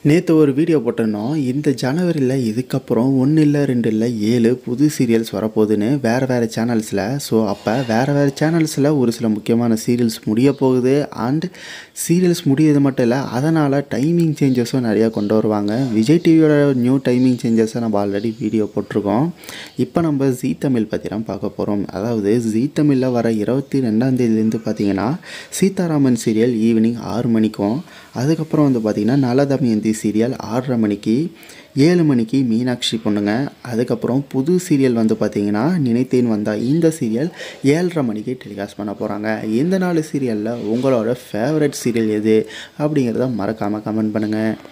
நேற்று ஒரு வீடியோ போட்டிருந்தோம். இந்த ஜனவரியில் இதுக்கப்புறம் 1 இல்லை 2 இல்லை 7 புது சீரியல்ஸ் வரப்போகுதுன்னு வேறு சேனல்ஸில். ஸோ அப்போ வேறு சேனல்ஸில் ஒரு சில முக்கியமான சீரியல்ஸ் முடிய போகுது. அண்ட் சீரியல்ஸ் முடியது மட்டும் இல்லை, அதனால் டைமிங் சேஞ்சஸும் நிறையா கொண்டு வருவாங்க. விஜய் டிவியோட நியூ டைமிங் சேஞ்சஸை நம்ம ஆல்ரெடி வீடியோ போட்டிருக்கோம். இப்போ நம்ம ஜீ தமிழ் பற்றி தான் பார்க்க போகிறோம். அதாவது ஜீ தமிழில் வர 22ஆம் தேதியிலேருந்து பார்த்தீங்கன்னா சீதாராமன் சீரியல் ஈவினிங் 6 மணிக்கும், அதுக்கப்புறம் வந்து பார்த்திங்கன்னா நலதமயந்தி சீரியல் 6:30 மணிக்கு, 7 மணிக்கு மீனாட்சி பொண்ணுங்க. அதுக்கப்புறம் புது சீரியல் வந்து பார்த்திங்கன்னா நினைத்தேன் வந்தா. இந்த சீரியல் 7:30 மணிக்கு டெலிகாஸ்ட் பண்ண போகிறாங்க. இந்த 4 சீரியலில் உங்களோட ஃபேவரட் சீரியல் எது அப்படிங்கிறத மறக்காமல் கமெண்ட் பண்ணுங்கள்.